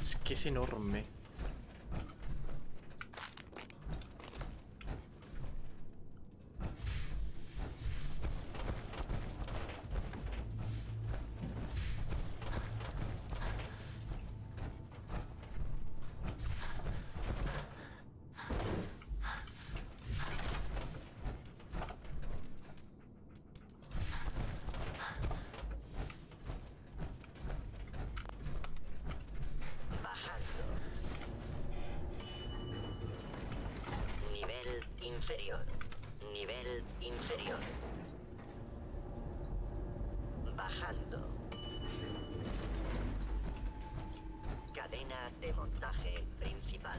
Es que es enorme. Inferior. Nivel inferior. Bajando. Cadena de montaje principal.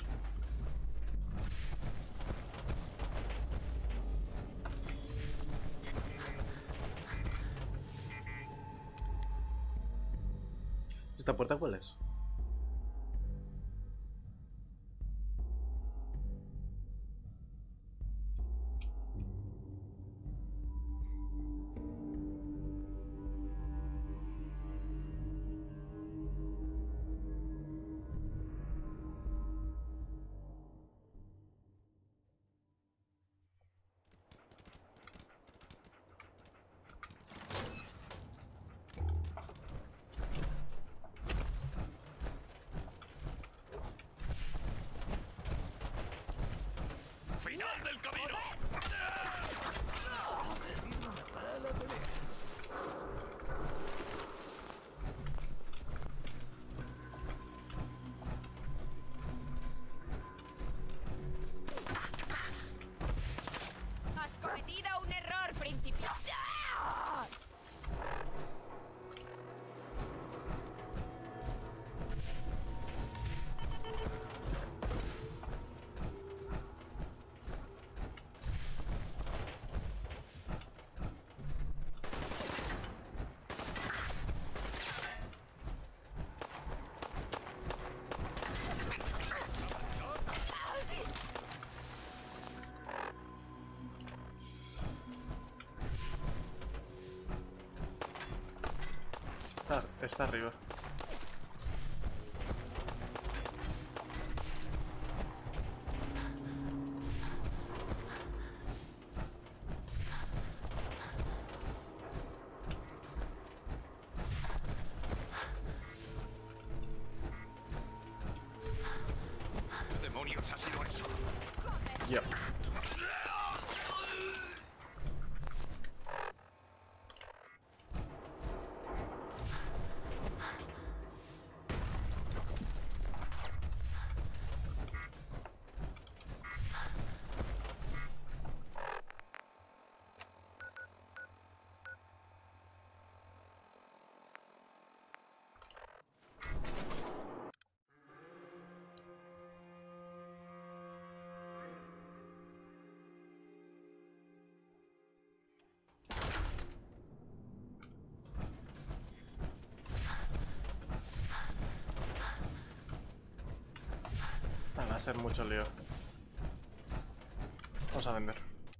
¿Esta puerta cuál es? ¡Final del camino! Has cometido un error, principiante. Está arriba. ¿Qué demonios ha sido eso? Ya. Va a ser mucho lío. Vamos a vender.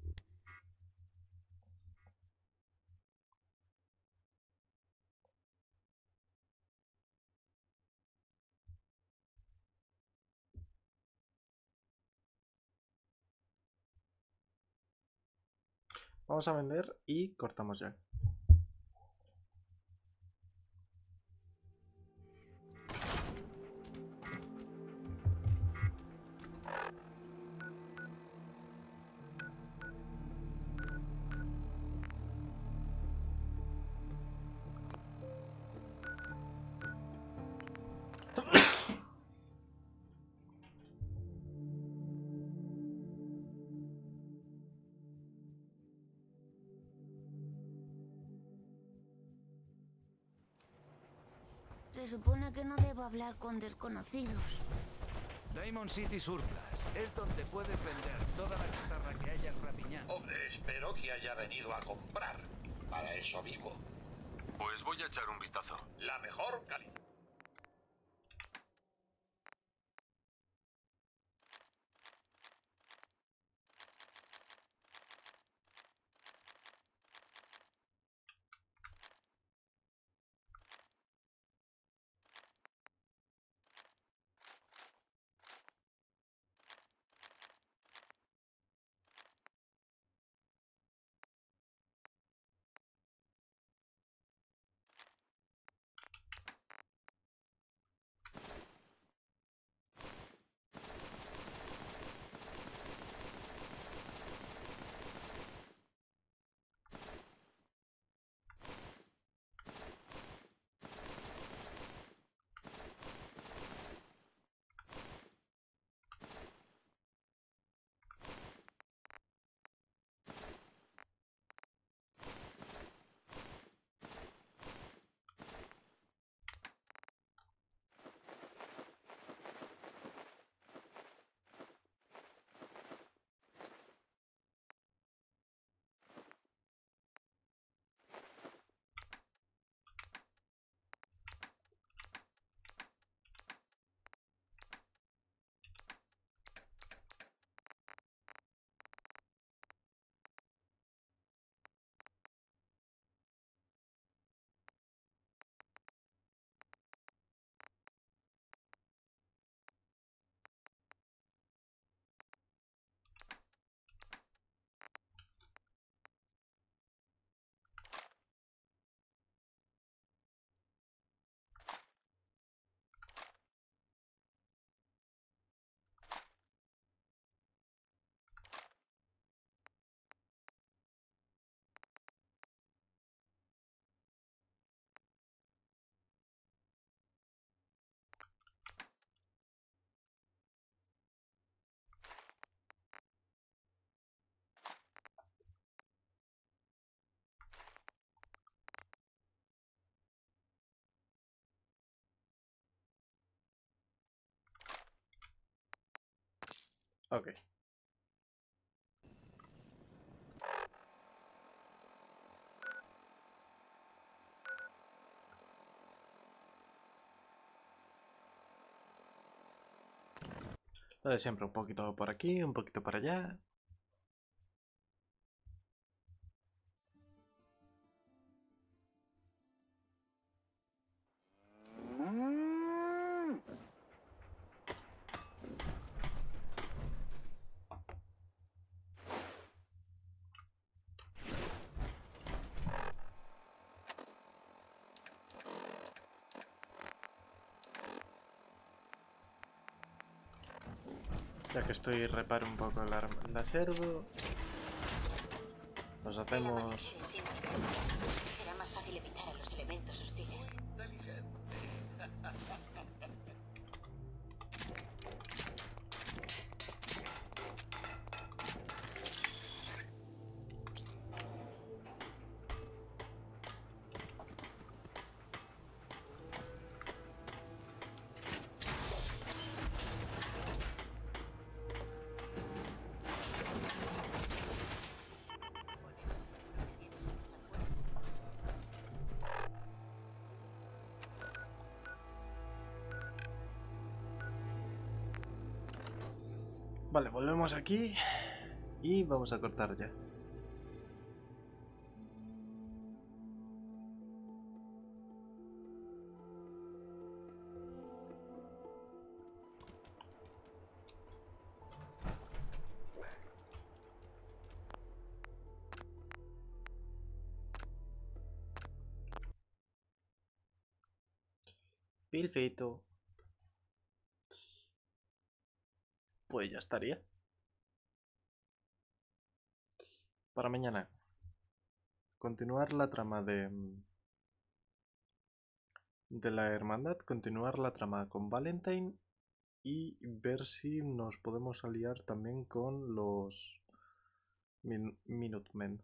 Vamos a vender y cortamos ya. Se supone que no debo hablar con desconocidos. Diamond City Surplus es donde puedes vender toda la chatarra que hayas rapiñado. Hombre, espero que haya venido a comprar. Para eso vivo. Pues voy a echar un vistazo. La mejor calidad. Ok. Lo de siempre, un poquito por aquí, un poquito por allá. Ya que estoy, reparo un poco la servo. Nos hacemos... Será más fácil evitar a los elementos hostiles. Vale, volvemos aquí y vamos a cortar ya. Perfecto. Pues ya estaría. Para mañana. Continuar la trama de la hermandad. Continuar la trama con Valentine. Y ver si nos podemos aliar también con los Minutemen.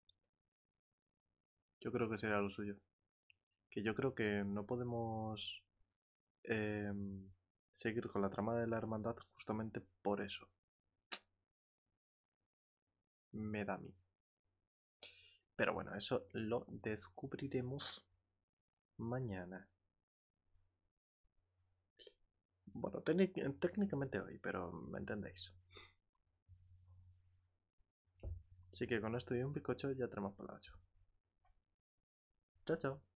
Yo creo que será lo suyo. Que yo creo que no podemos seguir con la trama de la hermandad justamente por eso. Me da a mí. Pero bueno, eso lo descubriremos mañana. Bueno, técnicamente hoy, pero me entendéis. Así que con esto y un bizcocho ya tenemos para el 8. Chao, chao.